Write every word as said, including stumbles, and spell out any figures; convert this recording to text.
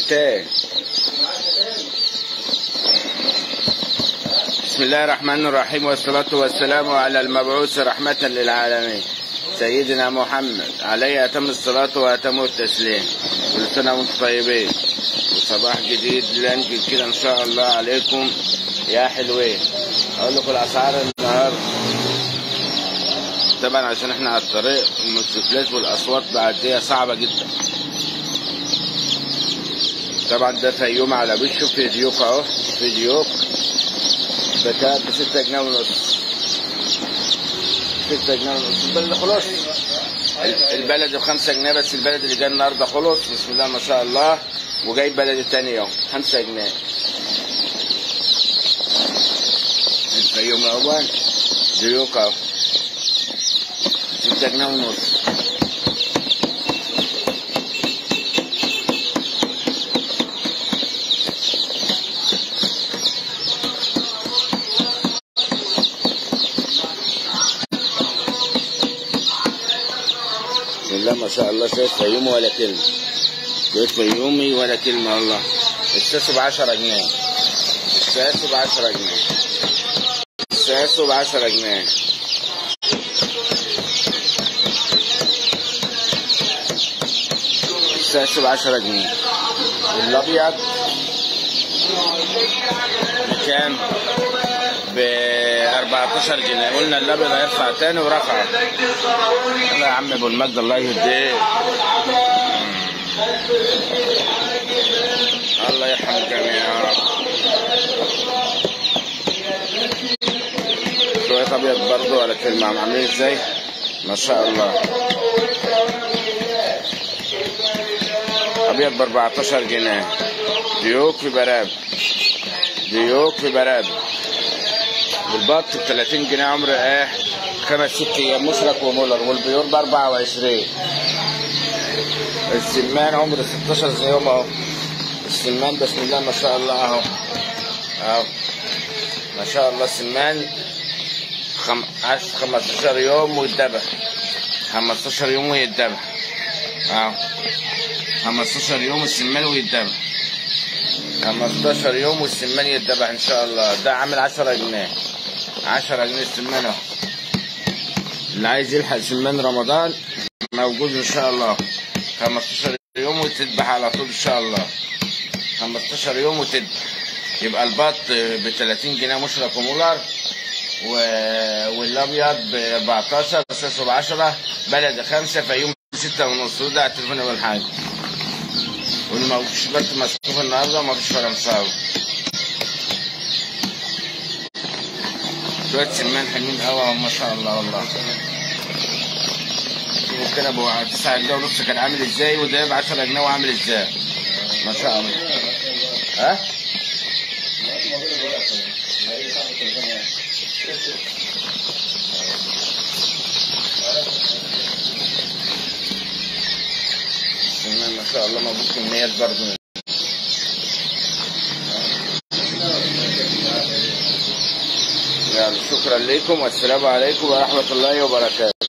تاني. بسم الله الرحمن الرحيم، والصلاة والسلام على المبعوث رحمة للعالمين سيدنا محمد عليه أتم الصلاة وأتم التسليم. كل سنة وانتم طيبين وصباح جديد لنجد كده إن شاء الله عليكم يا حلوين. أقول لكم الأسعار النهاردة طبعا عشان احنا على الطريق، الموتوسيكلات والأصوات بعدية صعبة جدا. طبعا ده فيوم على وشه في ديوك اهو، في ديوك بكام؟ بستة جنيه ونص، ستة جنيه ونص. البلد خلص، البلد بخمسة جنيه بس. البلد اللي جاي النهارده خلص بسم الله ما شاء الله، وجاي بلد التاني يوم خمسة جنيه. الفيوم اهو ديوك اهو ستة جنيه ونص. بسم الله ما شاء الله. شايف فيومي ولا كلمة، شايف فيومي ولا كلمة والله. الساسو بعشرة جنيه، الساسو بعشرة جنيه، الساسو بعشرة جنيه. الساسو بعشرة جنيه. والأبيض بكام؟ بأربعتاشر جنيه. قلنا الأبيض هيرفع تاني ورفع. يلا يا عم أبو المجد الله يهديك، الله يرحم الجميع يا رب. شوية أبيض برضه ولا كلمة، عاملين ازاي؟ ما شاء الله. أبيض بأربعتاشر جنيه. ديوك في براب، ديوك في براب. والبط بتلاتين جنيه عمر ايه خمس ست ايام مشرك ومولر. والبيور بأربعة وعشرين. السمان عمر ستاشر يوم اهو. السمان بسم الله ما شاء الله اهو اهو ما شاء الله. السمان خم... خمستاشر يوم ويتذبح، خمستاشر يوم ويتذبح اهو. خمستاشر يوم السمان ويتذبح، خمستاشر يوم والسمان يتذبح ان شاء الله. ده عامل عشرة جنيه، عشرة جنيه السمان اهو. اللي عايز يلحق سمان رمضان موجود ان شاء الله. خمستاشر يوم وتذبح على طول ان شاء الله. خمستاشر يوم وتذبح. يبقى البط ب تلاتين جنيه مشرك ومولر، و... والابيض ب أربعتاشر، الساسو ب عشرة، بلد خمسة، فيوم ستة ونص. وده على التليفون اول حاجه. واللي ما فيش بط مسكوف النهارده وما فيش فرنساوي. شويه سمان حلوين قوي ما شاء الله والله. ممكن ابو تسعة جنيه ونص كان عامل ازاي، وده ب عشرة جنيه وعامل ازاي ما شاء الله. ها؟ السمان ما شاء الله موجود كميات برضه. يلا شكرا لكم والسلام عليكم ورحمة الله وبركاته.